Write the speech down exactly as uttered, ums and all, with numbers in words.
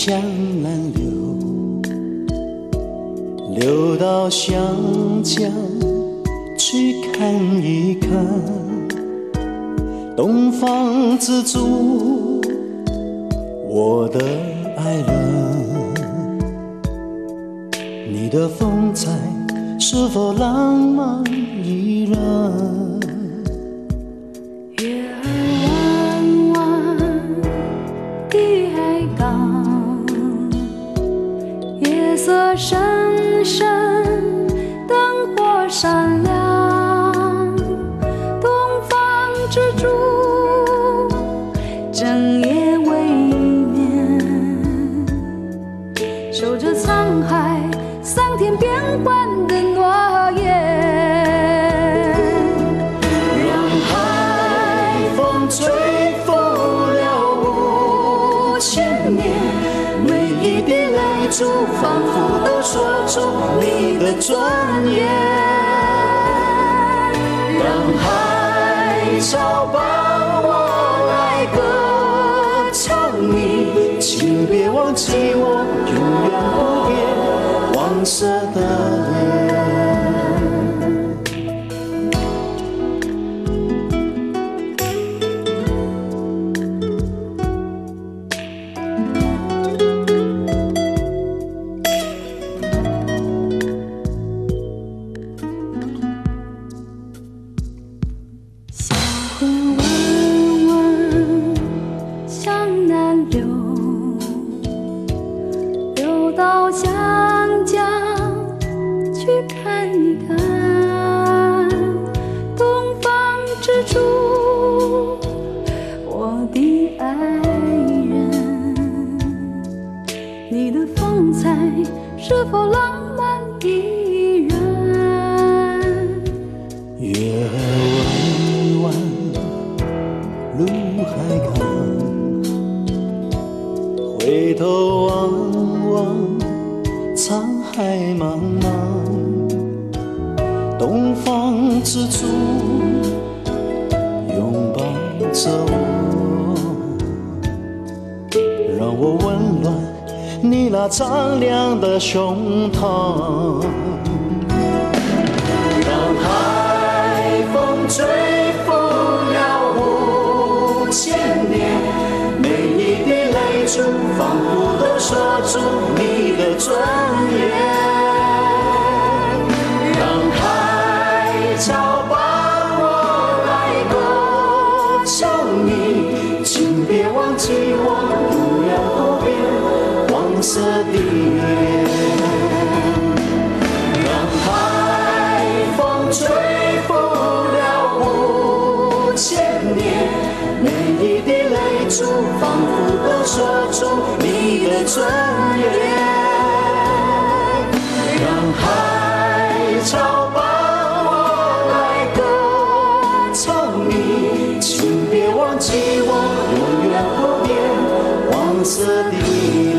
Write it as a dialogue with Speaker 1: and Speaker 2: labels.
Speaker 1: 向南流，流到湘江去看一看东方之珠，我的爱人，你的风采是否浪漫依然？
Speaker 2: 月儿弯弯的海港，夜色深深，灯火闪亮，东方之珠，整夜未眠，守着沧海桑田变幻的诺言。
Speaker 1: 让海风吹拂了五千年，每一滴泪珠仿佛都说出你的尊严。让海潮伴我来歌唱你，请别忘记我，永远不变黄色的脸。
Speaker 2: 小河弯弯向南流，流到湘江去看一看东方之珠，我的爱人，你的风采是否浪漫依然？
Speaker 1: 月儿弯弯入海港，回头望望沧海茫茫，东方之珠拥抱着我，让我温暖你那敞亮的胸膛。让海风吹拂了五千年，每一滴泪珠仿佛都说出你的尊严。让海潮伴我来歌唱你，请别忘记我，永远不变黄色的脸。让海风吹拂了五千年，每一滴泪珠仿佛都说出你的尊严。让海潮伴我来歌唱你，请别忘记我，永远不变黄色的脸。